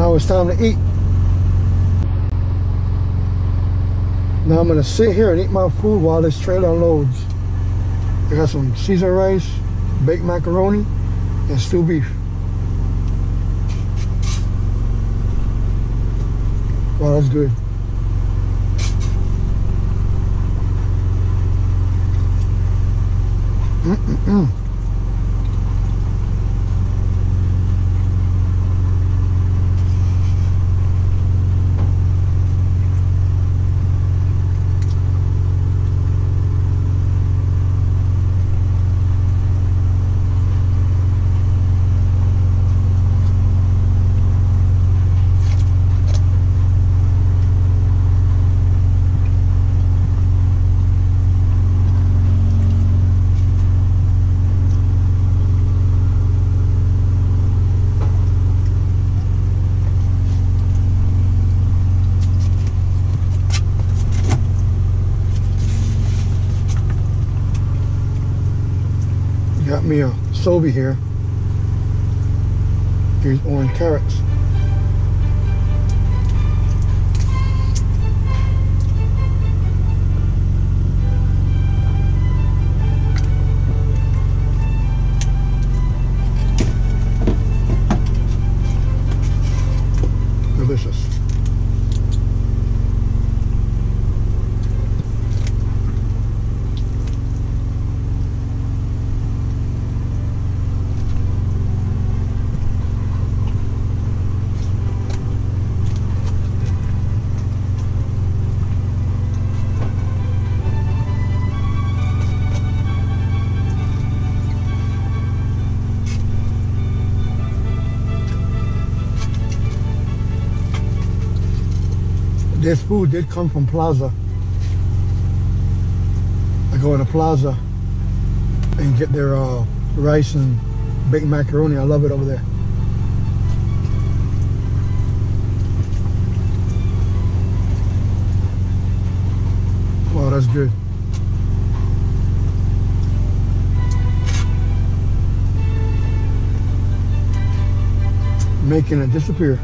Now it's time to eat. Now I'm gonna sit here and eat my food while this trailer unloads. I got some Caesar rice, baked macaroni, and stewed beef. Wow, that's good. Got me a Sobe here. Here's orange carrots. Delicious. This food did come from Plaza. I go to Plaza and get their rice and baked macaroni. I love it over there. Wow, that's good. Making it disappear.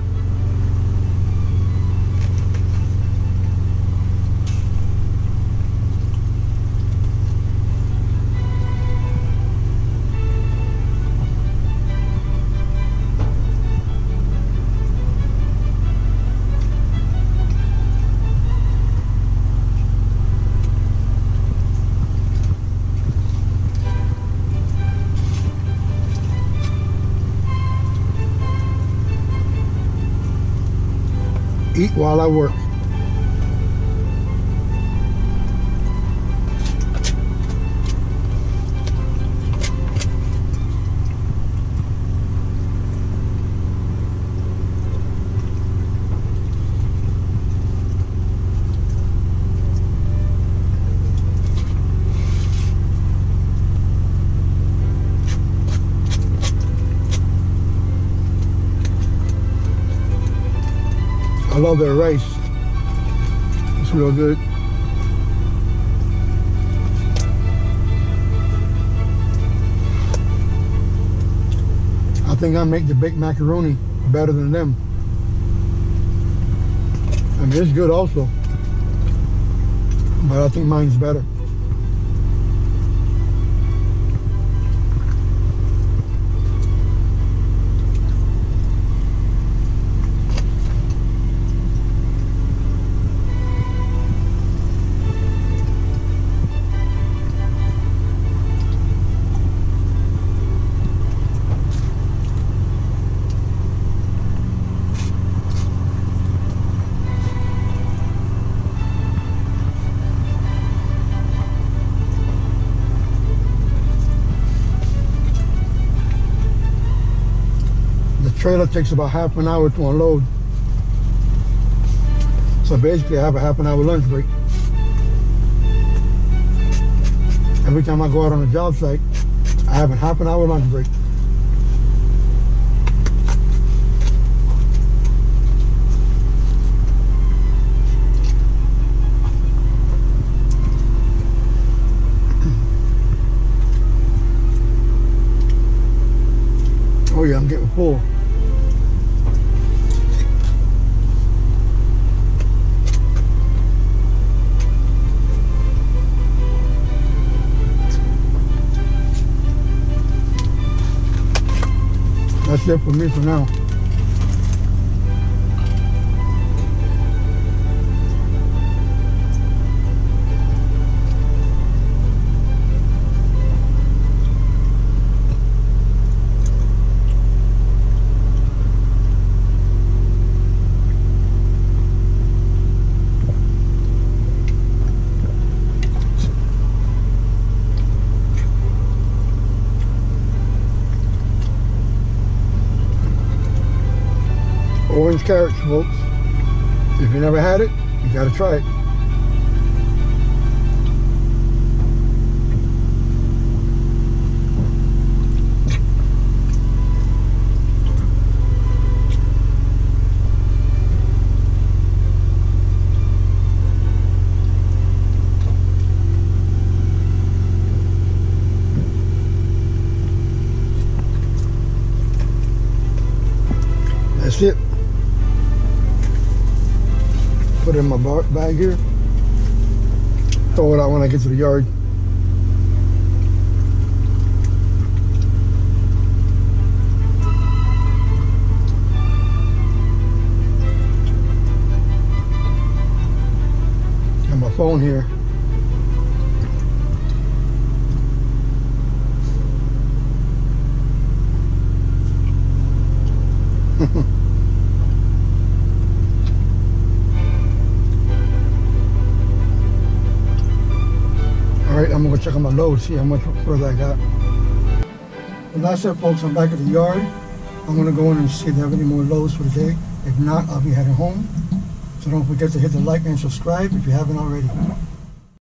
Eat while I work. I love their rice. It's real good. I think I make the baked macaroni better than them. I mean, it's good also, but I think mine's better. Trailer takes about half an hour to unload. So basically I have a half an hour lunch break. Every time I go out on a job site, I have a half an hour lunch break. Oh yeah, I'm getting full. it for me for now. Orange carrots, folks. If you never had it, you gotta try it. That's it. Put it in my bag here. Throw it out when I get to the yard. Got my phone here. Alright, I'm gonna go check on my load, see how much further I got. Well, that's it, folks. I'm back at the yard. I'm gonna go in and see if they have any more loads for the day. If not, I'll be heading home. So don't forget to hit the like and subscribe if you haven't already.